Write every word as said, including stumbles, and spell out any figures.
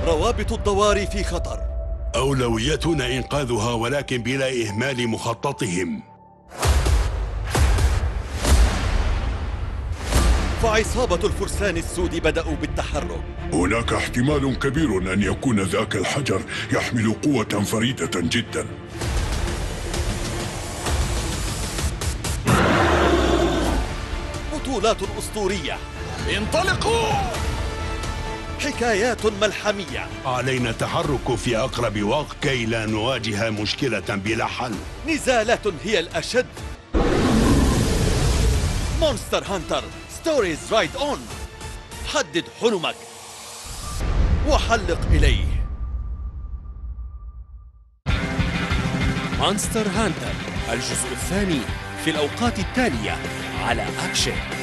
روابط الضواري في خطر. أولويتنا إنقاذها، ولكن بلا إهمال مخططهم. فعصابة الفرسان السود بدأوا بالتحرك. هناك احتمال كبير أن يكون ذاك الحجر يحمل قوة فريدة جدا. بطولات أسطورية، انطلقوا! حكايات ملحمية. علينا التحرك في أقرب وقت كي لا نواجه مشكلة بلا حل. نزالات هي الأشد. مونستر هانتر ستوريز رايد أون. حدد حلمك وحلق إليه. مونستر هانتر الجزء الثاني في الأوقات التالية على أكشن.